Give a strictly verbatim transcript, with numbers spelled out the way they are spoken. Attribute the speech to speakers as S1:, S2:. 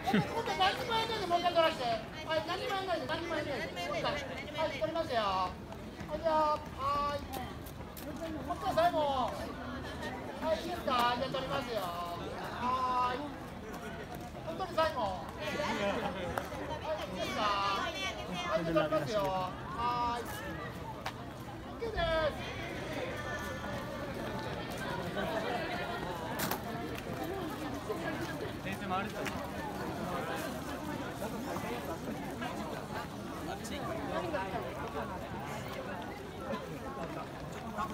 S1: もう何もやんないでもう一回取らして。はい、何もやんないで何もやんないで。もう一回。はい、取りますよ。はい、じゃあ、はい。もう一回最後。はい、いいですか。じゃあ取りますよ。はい。本当に最後。はい、いいですか。はい、じゃあ取りますよ。はい。OK です。
S2: 先生もあると。